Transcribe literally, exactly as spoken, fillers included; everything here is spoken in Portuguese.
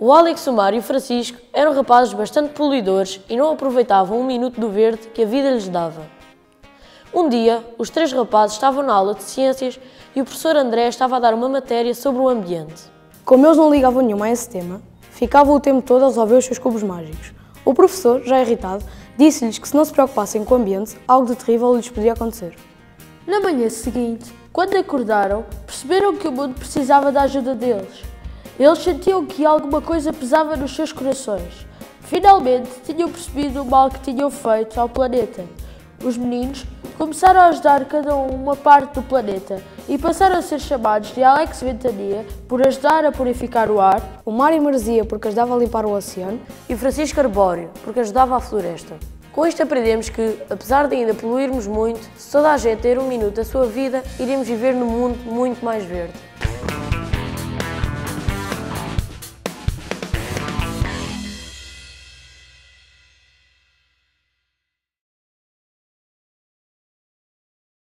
O Alex, o Mário e o Francisco eram rapazes bastante poluidores e não aproveitavam um minuto do verde que a vida lhes dava. Um dia, os três rapazes estavam na aula de ciências e o professor André estava a dar uma matéria sobre o ambiente. Como eles não ligavam nenhuma a esse tema, ficavam o tempo todo a resolver os seus cubos mágicos. O professor, já irritado, disse-lhes que se não se preocupassem com o ambiente, algo de terrível lhes podia acontecer. Na manhã seguinte, quando acordaram, perceberam que o mundo precisava da ajuda deles. Eles sentiam que alguma coisa pesava nos seus corações. Finalmente, tinham percebido o mal que tinham feito ao planeta. Os meninos começaram a ajudar cada um uma parte do planeta e passaram a ser chamados de Alex Ventania por ajudar a purificar o ar, O Mário Maresia porque ajudava a limpar o oceano E o Francisco Arbóreo, porque ajudava a floresta. Com isto aprendemos que, apesar de ainda poluirmos muito, se toda a gente ter um minuto da sua vida, iremos viver num mundo muito mais verde.